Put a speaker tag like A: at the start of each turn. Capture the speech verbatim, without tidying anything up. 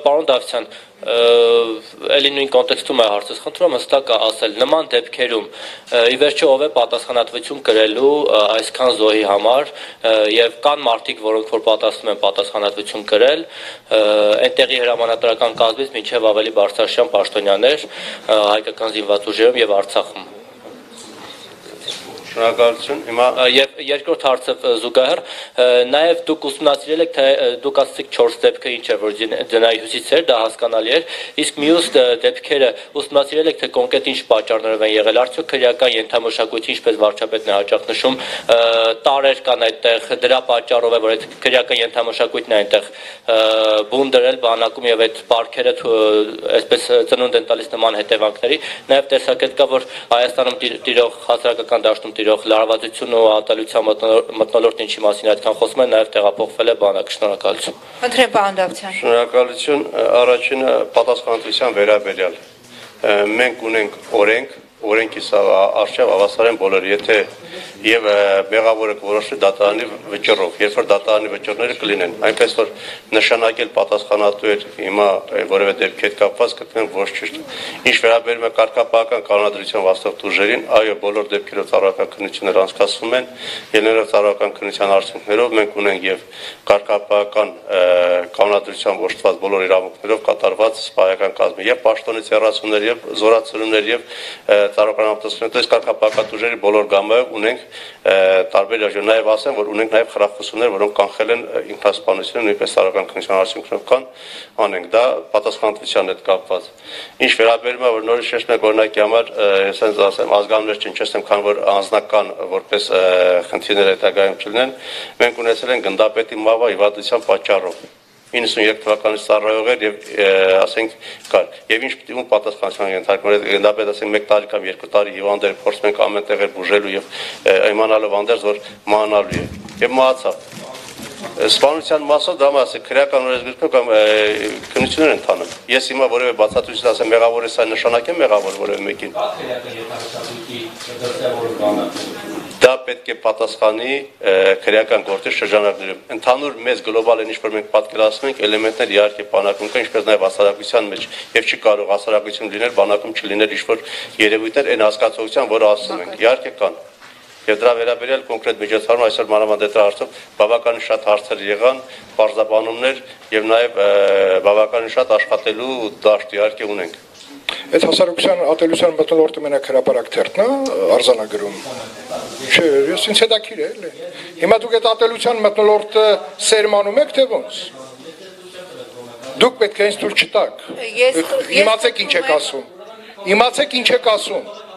A: Պարոն Դավթյան, էլի նույն կոնտեքստում է հարցս խնդրում հստակ ասել, նման դեպքերում ի վերջո ով է պատասխանատվություն կրելու այսքան զոհի համար եւ կան մարդիկ, որոնք որ պատասխանում են պատասխանատվություն կրել, այնտեղի հրամանատարական կազմից մինչեւ ավելի բարձրաշան պաշտոնյաներ հայկական զինված ուժերում եւ Արցախում։
B: Շնորհակալություն։ Հիմա
A: եւ երկրորդ հարցը զուգահեռ նաեւ դուք ուսումնասիրել եք թե դուք ասացիք չորս դեպքը ինչ է որ ձնայի հյուսից էր, դա հասկանալի էր, իսկ մյուս դեպքերը ուսումնասիրել եք թե կոնկրետ ինչ պատճառներով են եղել, արդյոք քրեական ենթամշակույթի ինչպես վարչապետն է հաճախ նշում տարեր կան այդտեղ, դրա պատճառով է որ այդ քրեական ենթամշակույթն է այնտեղ բուն դրել բանակում եւ այդ պարքերը այսպես ծնունդ են տալիս նման հետևանքների, նաեւ տեսակետ կա որ Հայաստանում տիրող հասարակական դաշտում տիրող լարվածություն ու ատելության մթնոլորտն ինչի մասին այդքան խոսում են, նաև տեղափոխվել է բանակը։ Շնորհակալություն։
C: Խնդրեմ, պարոն Դավթյան։
B: Շնորհակալություն, առաջինը պատասխանատվության վերաբերյալ։ Մենք ունենք օրենք, օրենքի առջև հավասար են բոլորը, եթե եւ մեղավորը կորոշի դատարանի վճռով, երբ որ դատարանի վճռները կլինեն, այնպես որ նշանակել պատասխանատու էր հիմա որևէ դեպքի հետ կապված կգտնեն ոչ ճիշտ։ Ինչ վերաբերում է կարգապահական կանոնադրության վաստակտ ուժերին, այո, բոլոր դեպքերով ծառայական քննություններ անցկացվում են, ելնելով ծառայական քննության արդյունքներով մենք ունենք եւ կարգապահական կանոնադրության ողջված բոլոր իրավունքներով կատարված սպայական կազմը եւ պաշտոնից հեռացումներ եւ զորացումներ եւ ծառայական ապտասություններ, կարգապահական ուժերի բոլոր գամը ունենք տարբեր աջո նաև ասեմ, որ ունենք նաև խրախուսումներ, որոնք կանխել են ինքնասպանությունը, նույնպես ծառայական քննության արդյունքներով կան, անենք, դա պատասխանատվության հետ կապված։ Ինչ վերաբերում է, որ նորից շեշտում եք օրինակի համար, ես հենց ասեմ, ազգանուններ չնչեցնեմ, քան որ անձնական որպես խնդիրներ հետագայում չլինեն, մենք ունեցել ենք գնդապետի մահվա հիվանդության պատճառով իննսունյոթ թվականից ծառայող էր եւ ասենք կար եւ ինչ պիտի ում պատասխանատվության ենթարկվել գնդապետ ասենք մեկ տարի կամ երկու տարի հիվանդ էր փորձում ենք ամեն տեղեր բուժելու եւ իմանալով անդերձ որ մահանալու է եւ մահացավ սպանության մասով դա մասը քրեական օրենսգրքում կամ քննություններ են տանում ես հիմա որևէ բացատրություն ասեմ մեղավոր է սա նշանակեմ մեղավոր որևէ մեկին դա պետք է պատասխանի քրեական գործի շրջանակներում ընդհանուր մեծ գլոբալ են ինչ-որ մենք պատկերացնում ենք էլեմենտներ իհարկե բանակում կան ինչպես նաև հասարակության մեջ եւ չի կարող հասարակություն լինել բանակում չլինել ինչ-որ երևույթներ այն հասկացողության որը ասում ենք իհարկե կան եւ դրա վերաբերյալ կոնկրետ միջոցառում այսօր մանավանդ դրա հարցով բավականին շատ հարցեր եղան բարձրաբանումներ եւ նաեւ բավականին շատ աշխատելու դաշտ իհարկե ունենք
D: Այդ հասարակության ատելության մթնոլորտը մենակ հրապարակ թերթն է արձանագրում։ Չէ, ես ինձ հետաքրիր է, էլի։ Հիմա դուք այդ ատելության մթնոլորտը սերմանում եք թե ոնց։ Դուք պետք է ինձ թույլ չտաք։ Իմացեք ինչ եք ասում։ Իմացեք ինչ եք ասում։